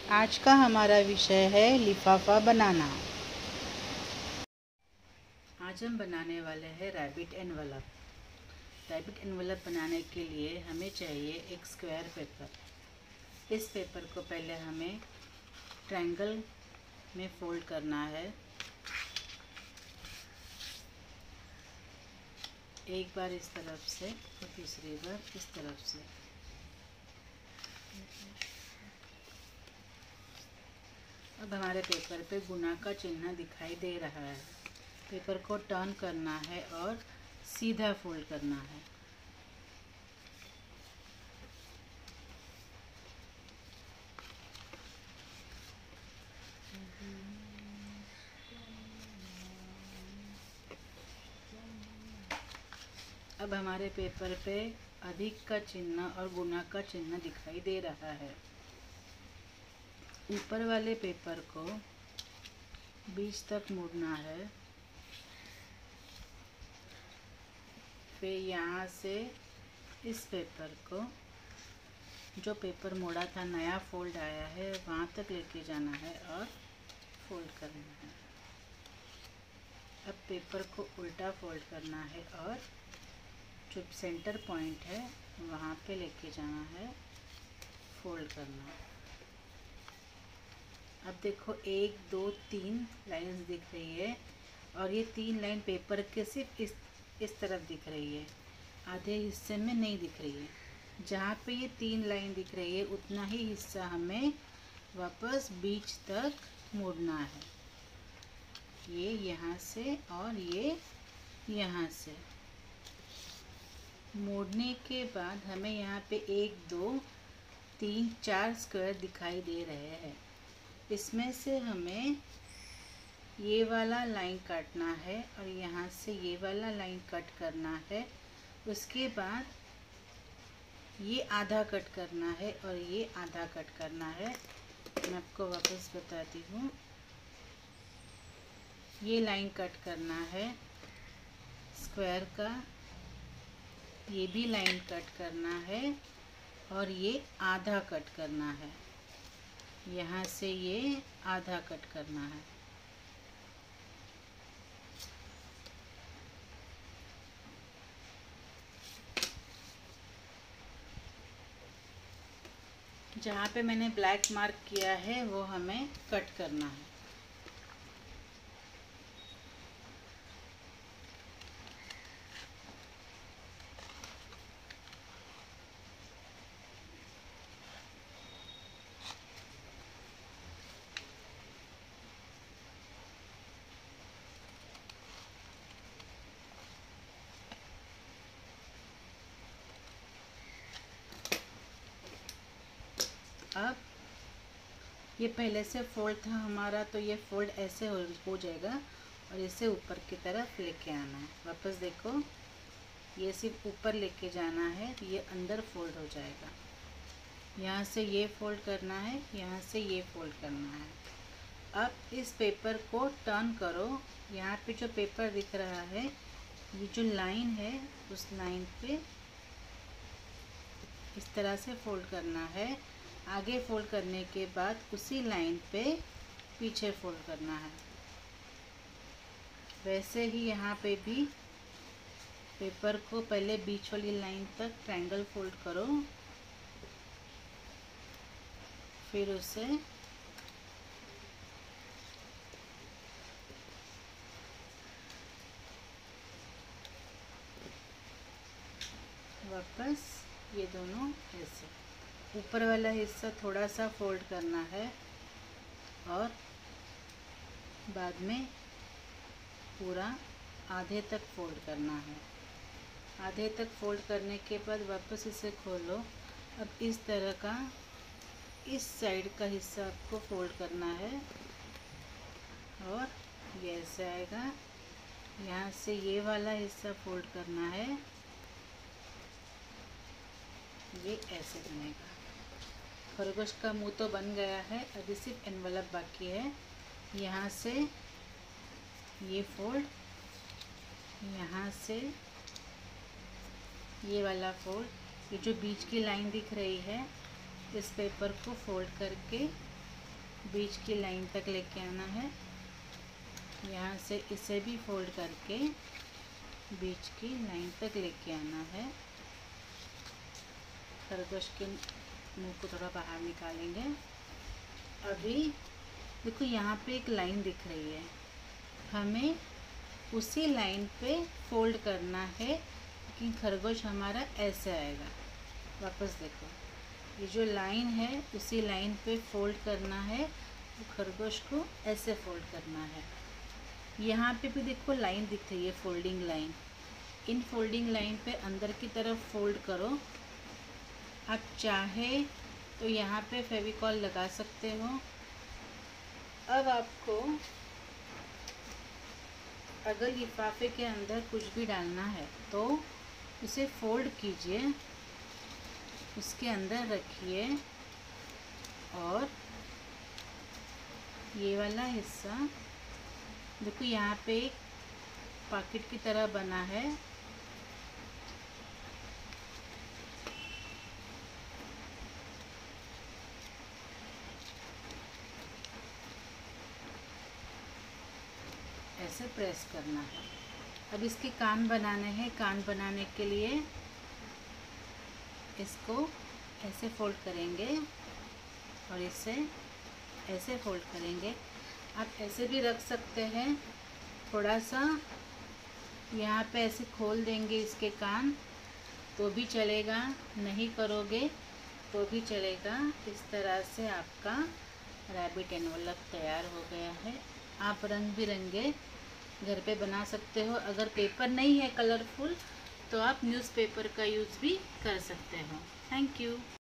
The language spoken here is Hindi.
आज का हमारा विषय है लिफाफा बनाना। आज हम बनाने वाले हैं रैबिट एनवलप। रैबिट एनवलप बनाने के लिए हमें चाहिए एक स्क्वायर पेपर। इस पेपर को पहले हमें ट्रायंगल में फोल्ड करना है। एक बार इस तरफ से और दूसरी बार इस तरफ से। अब हमारे पेपर पे गुना का चिन्ह दिखाई दे रहा है। पेपर को टर्न करना है और सीधा फोल्ड करना है। अब हमारे पेपर पे अधिक का चिन्ह और गुना का चिन्ह दिखाई दे रहा है। ऊपर वाले पेपर को बीच तक मोड़ना है। फिर यहाँ से इस पेपर को, जो पेपर मोड़ा था नया फोल्ड आया है, वहाँ तक लेके जाना है और फोल्ड करना है। अब पेपर को उल्टा फोल्ड करना है और जो सेंटर पॉइंट है वहाँ पे लेके जाना है, फोल्ड करना है। अब देखो 1 2 3 लाइंस दिख रही है और ये 3 लाइन पेपर के सिर्फ इस तरफ दिख रही है, आधे हिस्से में नहीं दिख रही है। जहाँ पे ये 3 लाइन दिख रही है उतना ही हिस्सा हमें वापस बीच तक मोड़ना है। ये यहाँ से और ये यहाँ से मोड़ने के बाद हमें यहाँ पे 1 2 3 4 स्क्वायर दिखाई दे रहे हैं। इसमें से हमें ये वाला लाइन काटना है और यहाँ से ये वाला लाइन कट करना है। उसके बाद ये आधा कट करना है और ये आधा कट करना है। मैं आपको वापस बताती हूँ। ये लाइन कट करना है स्क्वायर का, ये भी लाइन कट करना है और ये आधा कट करना है। यहाँ से ये आधा कट करना है। जहाँ पे मैंने ब्लैक मार्क किया है वो हमें कट करना है। अब ये पहले से फोल्ड था हमारा, तो ये फोल्ड ऐसे हो जाएगा और इसे ऊपर की तरफ लेके आना है। वापस देखो, ये सिर्फ ऊपर लेके जाना है तो ये अंदर फोल्ड हो जाएगा। यहाँ से ये फोल्ड करना है, यहाँ से ये फोल्ड करना है। अब इस पेपर को टर्न करो। यहाँ पे जो पेपर दिख रहा है, ये जो लाइन है उस लाइन पे इस तरह से फोल्ड करना है। आगे फोल्ड करने के बाद उसी लाइन पे पीछे फोल्ड करना है। वैसे ही यहाँ पे भी पेपर को पहले बीच वाली लाइन तक ट्रायंगल फोल्ड करो, फिर उसे वापस ये दोनों ऐसे ऊपर वाला हिस्सा थोड़ा सा फोल्ड करना है और बाद में पूरा आधे तक फोल्ड करना है। आधे तक फोल्ड करने के बाद वापस इसे खोलो। अब इस तरह का इस साइड का हिस्सा आपको फोल्ड करना है और ये ऐसे आएगा। यहाँ से ये वाला हिस्सा फोल्ड करना है, ये ऐसे बनेगा। खरगोश का मुंह तो बन गया है, अभी सिर्फ एनवलप बाकी है। यहाँ से ये फोल्ड, यहाँ से ये वाला फोल्ड। ये जो बीच की लाइन दिख रही है, इस पेपर को फोल्ड करके बीच की लाइन तक लेके आना है। यहाँ से इसे भी फोल्ड करके बीच की लाइन तक लेके आना है। खरगोश के मुंह को थोड़ा बाहर निकालेंगे। अभी देखो यहाँ पे एक लाइन दिख रही है, हमें उसी लाइन पे फोल्ड करना है कि खरगोश हमारा ऐसे आएगा। वापस देखो, ये जो लाइन है उसी लाइन पे फोल्ड करना है, तो खरगोश को ऐसे फोल्ड करना है। यहाँ पे भी देखो लाइन दिख रही है, फोल्डिंग लाइन। इन फोल्डिंग लाइन पे अंदर की तरफ फोल्ड करो। आप चाहे तो यहाँ पे फेविकॉल लगा सकते हो। अब आपको अगर लिफाफे के अंदर कुछ भी डालना है तो उसे फोल्ड कीजिए, उसके अंदर रखिए और ये वाला हिस्सा देखो, यहाँ पे एक पॉकेट की तरह बना है। ऐसे प्रेस करना है। अब इसके कान बनाने हैं। कान बनाने के लिए इसको ऐसे फोल्ड करेंगे और इसे ऐसे फोल्ड करेंगे। आप ऐसे भी रख सकते हैं, थोड़ा सा यहाँ पे ऐसे खोल देंगे इसके कान तो भी चलेगा, नहीं करोगे तो भी चलेगा। इस तरह से आपका रैबिट एनवलप तैयार हो गया है। आप रंग बिरंगे घर पे बना सकते हो। अगर पेपर नहीं है कलरफुल तो आप न्यूज़पेपर का यूज़ भी कर सकते हो। Thank you.